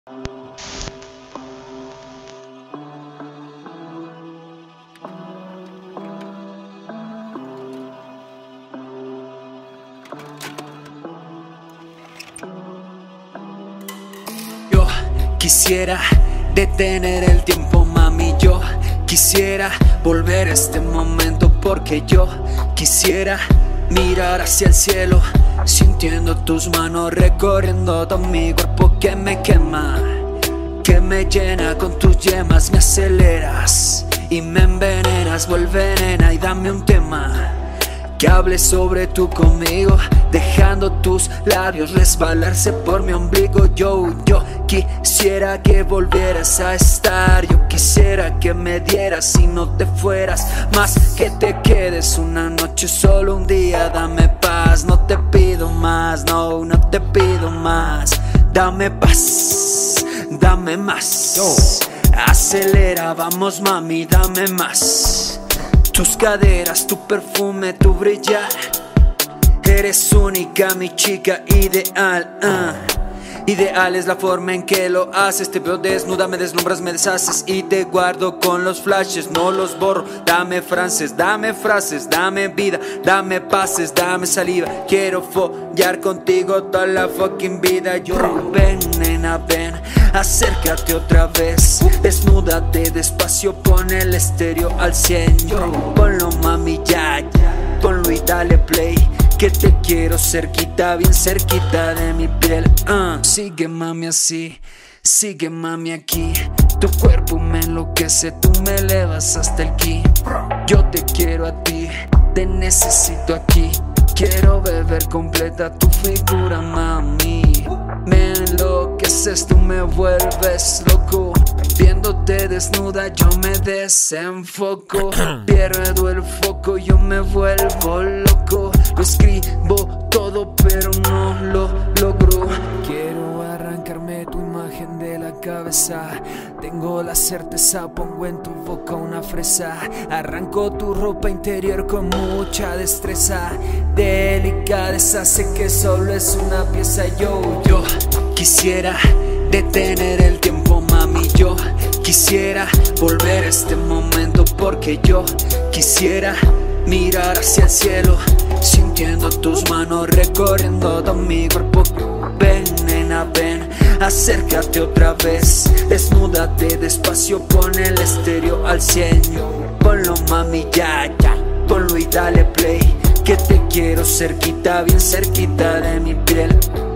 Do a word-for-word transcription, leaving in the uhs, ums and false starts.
Yo quisiera detener el tiempo, mami. Yo quisiera volver a este momento, porque yo quisiera mirar hacia el cielo, sintiendo tus manos recorriendo todo mi cuerpo que me quema, que me llena con tus yemas. Me aceleras y me envenenas. Vuelve, nena, y dame un tema que hable sobre tú conmigo, dejando tus labios resbalarse por mi ombligo. Yo, yo quisiera que volvieras a estar. Yo quisiera que me dieras y no te fueras, más que te quedes una noche, solo un día. Dame paz, no te pido más, no, no te pido más. Dame paz, dame más. Yo. Acelera, vamos mami, dame más. Tus caderas, tu perfume, tu brillar. Eres única, mi chica ideal, uh. Ideal es la forma en que lo haces. Te veo desnuda, me deslumbras, me deshaces, y te guardo con los flashes, no los borro. Dame frases, dame frases, dame vida, dame pases, dame saliva. Quiero follar contigo toda la fucking vida. Yo, ven, nena, ven, acércate otra vez. Desnúdate despacio, pon el estéreo al cien. Yo, ponlo mami, ya, ya, ponlo y dale play, que te quiero cerquita, bien cerquita de mi piel, uh. Sigue mami así, sigue mami aquí. Tu cuerpo me enloquece, tú me elevas hasta el ki. Yo te quiero a ti, te necesito aquí. Quiero beber completa tu figura, mami. Me enloqueces, tú me vuelves loco. Viéndote desnuda yo me desenfoco. Pierdo el foco, yo me vuelvo loco. Lo escribo todo pero no lo logro. Quiero arrancarme tu imagen de la cabeza. Tengo la certeza, pongo en tu boca una fresa. Arranco tu ropa interior con mucha destreza. Delicadeza, sé que solo es una pieza. Yo, yo quisiera detener el tiempo, mami. Yo quisiera volver a este momento, porque yo quisiera mirar hacia el cielo, sintiendo tus manos recorriendo todo mi cuerpo. Ven, nena, ven, acércate otra vez. Desnúdate despacio, pon el estéreo al cien. Ponlo mami, ya, ya, ponlo y dale play, que te quiero cerquita, bien cerquita de mi piel.